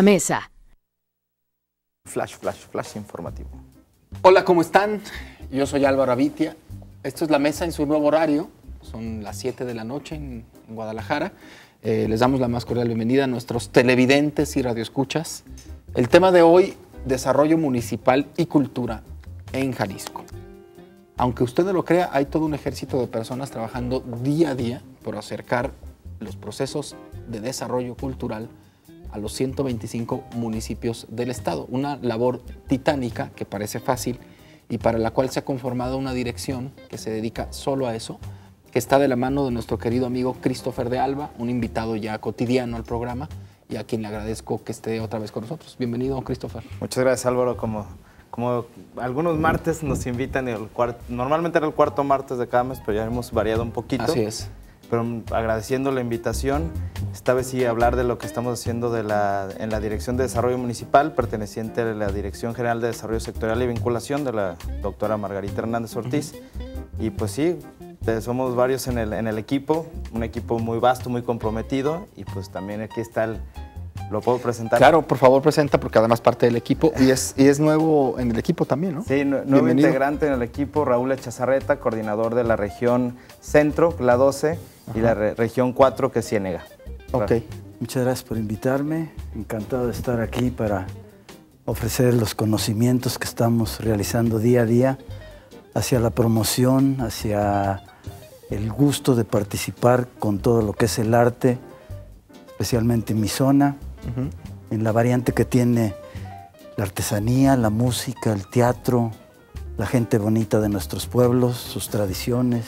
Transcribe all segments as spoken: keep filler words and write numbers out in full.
La mesa. Flash, flash, flash informativo. Hola, ¿cómo están? Yo soy Álvaro Avitia. Esto es La Mesa en su nuevo horario. Son las siete de la noche en, en Guadalajara. Eh, les damos la más cordial bienvenida a nuestros televidentes y radioescuchas. El tema de hoy, desarrollo municipal y cultura en Jalisco. Aunque usted no lo crea, hay todo un ejército de personas trabajando día a día por acercar los procesos de desarrollo cultural a los ciento veinticinco municipios del estado. Una labor titánica que parece fácil y para la cual se ha conformado una dirección que se dedica solo a eso, que está de la mano de nuestro querido amigo Christopher de Alba, un invitado ya cotidiano al programa y a quien le agradezco que esté otra vez con nosotros. Bienvenido, Christopher. Muchas gracias, Álvaro. Como, como algunos martes nos invitan, el cuarto, normalmente era el cuarto martes de cada mes, pero ya hemos variado un poquito. Así es. Pero agradeciendo la invitación, esta vez sí hablar de lo que estamos haciendo de la, en la Dirección de Desarrollo Municipal, perteneciente a la Dirección General de Desarrollo Sectorial y Vinculación de la doctora Margarita Hernández Ortiz. Uh-huh. Y pues sí, somos varios en el, en el equipo, un equipo muy vasto, muy comprometido, y pues también aquí está el... ¿Lo puedo presentar? Claro, por favor, presenta, porque además parte del equipo, y es, y es nuevo en el equipo también, ¿no? Sí, nuevo Bienvenido. Integrante en el equipo, Raúl Echazarreta, coordinador de la región Centro, la doce, Ajá. y la re región cuatro, que es Ciénega. Ok. Claro. Muchas gracias por invitarme, encantado de estar aquí para ofrecer los conocimientos que estamos realizando día a día hacia la promoción, hacia el gusto de participar con todo lo que es el arte, especialmente en mi zona. Uh-huh. En la variante que tiene la artesanía, la música, el teatro, la gente bonita de nuestros pueblos, sus tradiciones,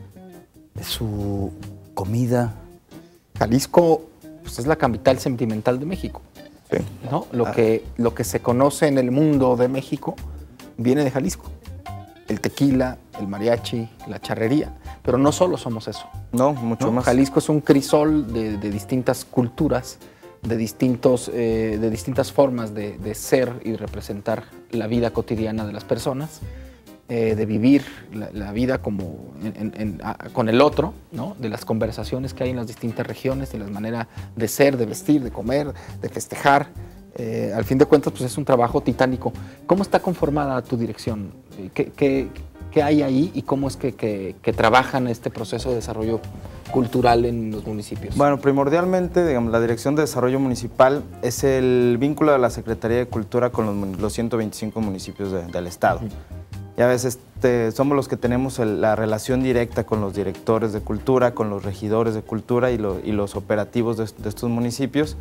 su comida. Jalisco pues, es la capital sentimental de México. Sí. ¿No? Lo, ah. que, lo que se conoce en el mundo de México viene de Jalisco. El tequila, el mariachi, la charrería. Pero no solo somos eso. No, mucho ¿no? más. Jalisco es un crisol de, de distintas culturas, de, distintos, eh, de distintas formas de, de ser y representar la vida cotidiana de las personas, eh, de vivir la, la vida como en, en, en, a, con el otro, ¿no? De las conversaciones que hay en las distintas regiones, de la manera de ser, de vestir, de comer, de festejar. Eh, al fin de cuentas, pues es un trabajo titánico. ¿Cómo está conformada tu dirección? ¿Qué, qué, qué hay ahí y cómo es que, que, que trabajan este proceso de desarrollo cultural en los municipios? Bueno, primordialmente, digamos, la Dirección de Desarrollo Municipal es el vínculo de la Secretaría de Cultura con los, los ciento veinticinco municipios de, del estado. Uh-huh. Y a veces este, somos los que tenemos el, la relación directa con los directores de cultura, con los regidores de cultura y, lo, y los operativos de, de estos municipios.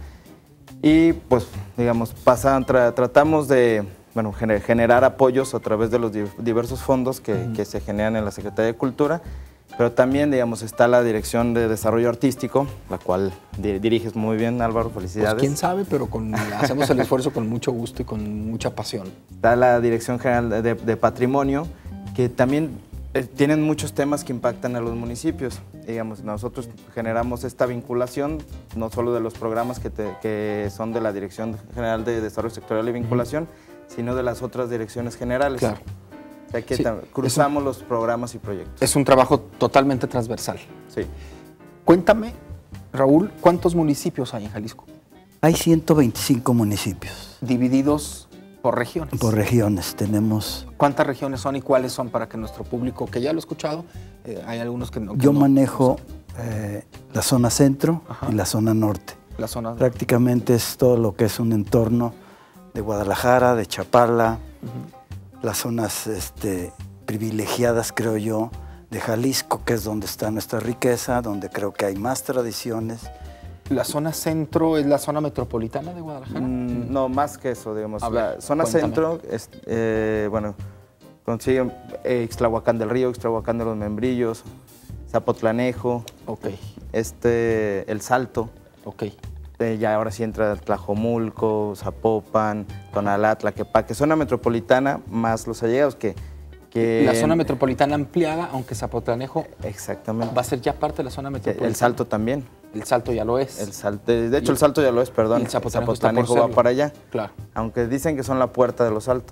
Y pues, digamos, pasan, tra, tratamos de bueno, gener, generar apoyos a través de los diversos fondos que, uh-huh. que se generan en la Secretaría de Cultura, pero también, digamos, está la Dirección de Desarrollo Artístico, la cual di diriges muy bien, Álvaro, felicidades. Pues quién sabe, pero con, hacemos el esfuerzo con mucho gusto y con mucha pasión. Está la Dirección General de, de, de Patrimonio, que también eh, tienen muchos temas que impactan a los municipios. Digamos, nosotros generamos esta vinculación, no solo de los programas que, te, que son de la Dirección General de Desarrollo Sectorial y Vinculación, uh-huh. sino de las otras direcciones generales. Claro. O sea que sí, cruzamos un, los programas y proyectos. Es un trabajo totalmente transversal. Sí. Cuéntame, Raúl, ¿cuántos municipios hay en Jalisco? Hay ciento veinticinco municipios. Divididos por regiones. Por regiones tenemos. ¿Cuántas regiones son y cuáles son para que nuestro público, que ya lo ha escuchado, eh, hay algunos que no? Que Yo no, manejo no eh, la zona centro Ajá. y la zona norte. La zona Prácticamente es todo lo que es un entorno de Guadalajara, de Chapala, uh-huh. las zonas este, privilegiadas, creo yo, de Jalisco, que es donde está nuestra riqueza, donde creo que hay más tradiciones. ¿La zona centro es la zona metropolitana de Guadalajara? Mm, no, más que eso, digamos. A la ver, zona cuéntame. centro, es, eh, bueno, consiguen eh, Ixtlahuacán del Río, Ixtlahuacán de los Membrillos, Zapotlanejo, okay. este, El Salto. Okay. Eh, ya ahora sí entra Tlajomulco, Zapopan, Tonalá, Tlaquepaque, zona metropolitana más los allegados que... que la zona metropolitana ampliada, aunque Zapotlanejo exactamente. va a ser ya parte de la zona metropolitana. El Salto también. El Salto ya lo es. El Salto, de hecho, el Salto ya lo es, perdón. El Zapotlanejo, Zapotlanejo va para allá. Claro. Aunque dicen que son la puerta de los Altos.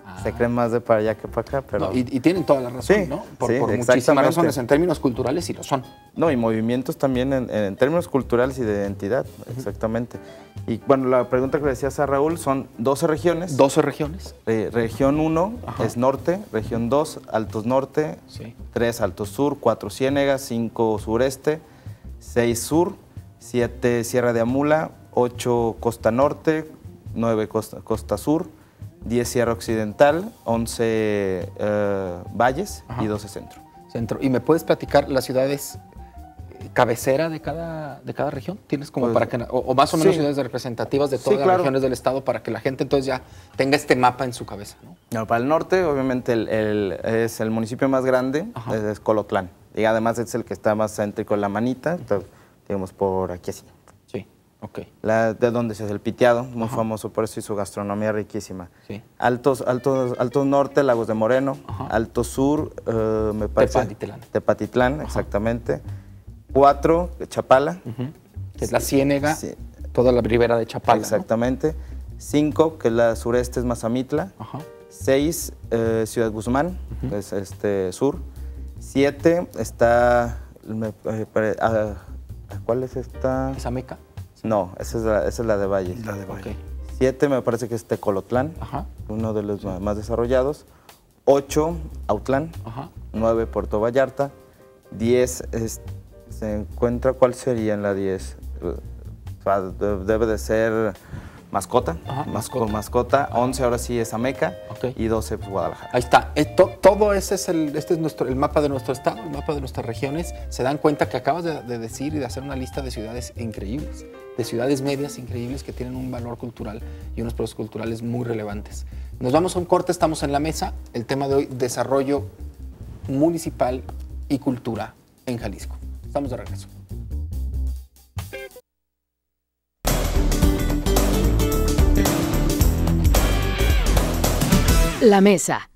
Ah. Se creen más de para allá que para acá, pero... No, y, y tienen toda la razón, sí, ¿no? Por, sí, por muchísimas razones, en términos culturales sí lo son. No, y movimientos también en, en términos culturales y de identidad, uh-huh. exactamente. Y bueno, la pregunta que le decías a Raúl, son doce regiones. ¿doce regiones? Eh, región uno es norte, región dos, altos norte, sí. tres altos sur, cuatro ciénegas, cinco sureste, seis sur, siete Sierra de Amula, ocho costa norte, nueve costa, costa sur, diez Sierra Occidental, once eh, valles Ajá. y doce centro. Centro. ¿Y me puedes platicar las ciudades cabecera de cada, de cada región? ¿Tienes como pues, para que, o, o más o menos sí. ciudades representativas de todas sí, las claro. regiones del estado para que la gente entonces ya tenga este mapa en su cabeza, ¿no? No, para el norte, obviamente, el, el, es el municipio más grande, es, es Colotlán. Y además es el que está más céntrico en la manita, entonces, digamos por aquí así. Sí, ok. La, de donde es el Piteado, muy Ajá. famoso por eso y su gastronomía riquísima. Sí. Altos, altos, altos norte, Lagos de Moreno. Ajá. Alto sur, uh, me parece. Tepatitlán. Tepatitlán, Ajá. exactamente. Cuatro, Chapala. Uh-huh. Que es la ciénega, sí. toda la ribera de Chapala. Exactamente. ¿No? Cinco, que es la sureste, es Mazamitla. Ajá. Seis, eh, Ciudad Guzmán, uh-huh. que es este sur. Siete, está... Me, eh, a, ¿Cuál es esta? ¿Es Ameca? No, esa es la, esa es la de Valles. La de Valles. Okay. Siete, me parece que es Tecolotlán, Ajá. uno de los más desarrollados. Ocho, Autlán. Ajá. Nueve, Puerto Vallarta. Diez, es, se encuentra, ¿cuál sería en la diez? Debe de ser Mascota, Ajá, mascota. mascota. once ahora sí es Ameca okay. y doce pues, Guadalajara. Ahí está. Esto, todo ese es, el, este es nuestro, el mapa de nuestro estado, el mapa de nuestras regiones. Se dan cuenta que acabas de, de decir y de hacer una lista de ciudades increíbles, de ciudades medias increíbles que tienen un valor cultural y unos procesos culturales muy relevantes. Nos vamos a un corte, estamos en la mesa. El tema de hoy, desarrollo municipal y cultura en Jalisco. Estamos de regreso. La mesa